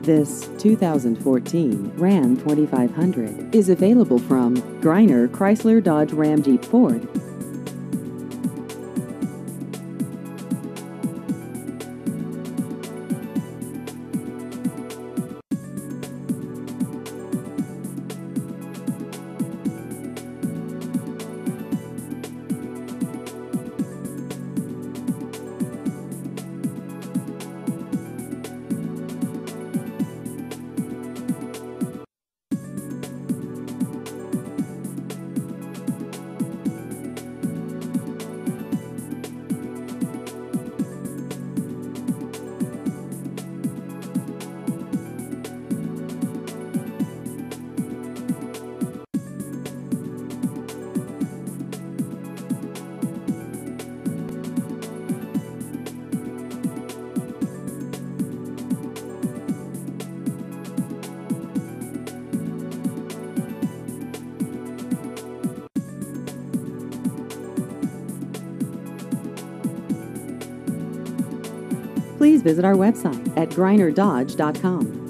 This 2014 Ram 2500 is available from Greiner Chrysler Dodge Ram Jeep Ford. Please visit our website at greinerdodge.com.